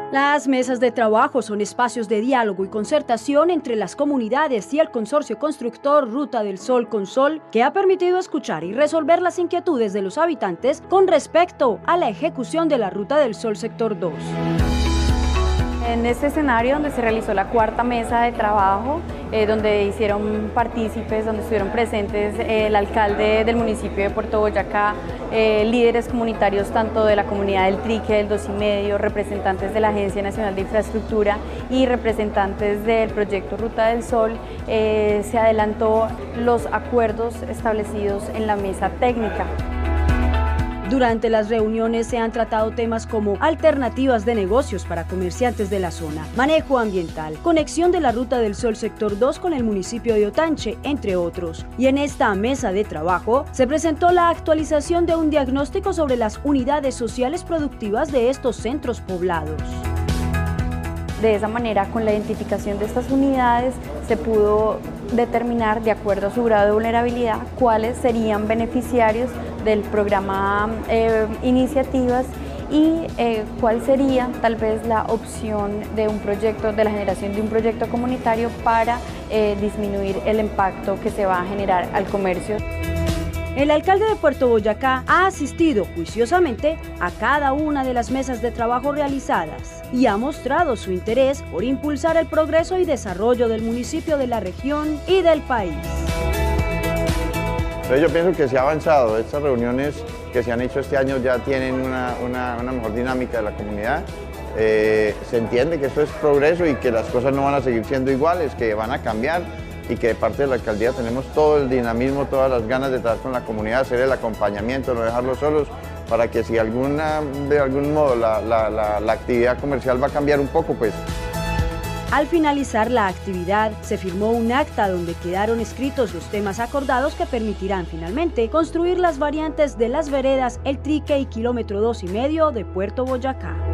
Las mesas de trabajo son espacios de diálogo y concertación entre las comunidades y el consorcio constructor Ruta del Sol Consol, que ha permitido escuchar y resolver las inquietudes de los habitantes con respecto a la ejecución de la Ruta del Sol Sector 2. En este escenario donde se realizó la cuarta mesa de trabajo, donde hicieron partícipes, donde estuvieron presentes el alcalde del municipio de Puerto Boyacá, líderes comunitarios tanto de la comunidad del Trique, del 2,5, representantes de la Agencia Nacional de Infraestructura y representantes del proyecto Ruta del Sol, se adelantó los acuerdos establecidos en la mesa técnica. Durante las reuniones se han tratado temas como alternativas de negocios para comerciantes de la zona, manejo ambiental, conexión de la Ruta del Sol Sector 2 con el municipio de Otanche, entre otros. Y en esta mesa de trabajo se presentó la actualización de un diagnóstico sobre las unidades sociales productivas de estos centros poblados. De esa manera, con la identificación de estas unidades, se pudo determinar, de acuerdo a su grado de vulnerabilidad, cuáles serían beneficiarios del programa Iniciativas y cuál sería tal vez la opción de un proyecto, de la generación de un proyecto comunitario para disminuir el impacto que se va a generar al comercio. El alcalde de Puerto Boyacá ha asistido juiciosamente a cada una de las mesas de trabajo realizadas y ha mostrado su interés por impulsar el progreso y desarrollo del municipio, de la región y del país. Yo pienso que se ha avanzado. Estas reuniones que se han hecho este año ya tienen una mejor dinámica de la comunidad. Se entiende que esto es progreso y que las cosas no van a seguir siendo iguales, que van a cambiar, y que de parte de la alcaldía tenemos todo el dinamismo, todas las ganas de trabajar con la comunidad, hacer el acompañamiento, no dejarlos solos, para que si de algún modo la actividad comercial va a cambiar un poco, pues. Al finalizar la actividad, se firmó un acta donde quedaron escritos los temas acordados que permitirán finalmente construir las variantes de las veredas El Trique y kilómetro 2,5 de Puerto Boyacá.